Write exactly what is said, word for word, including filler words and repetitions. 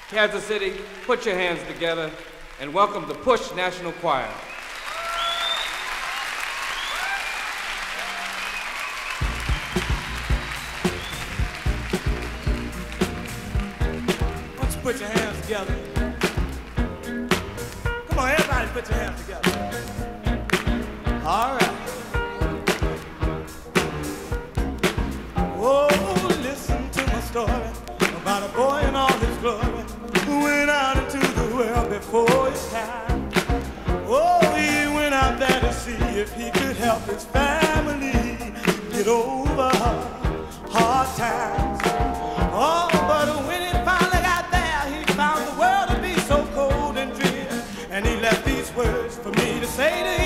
Kansas City, put your hands together and welcome the Push National Choir. Why don't you put your hands together? Come on, everybody put your hands together. All right. Oh, listen to my story about a boy in all his glory who went out into the world before his time. Oh, he went out there to see if he could help his family get over hard times. Oh, but when he finally got there, he found the world to be so cold and drear. And he left these words for me to say to you.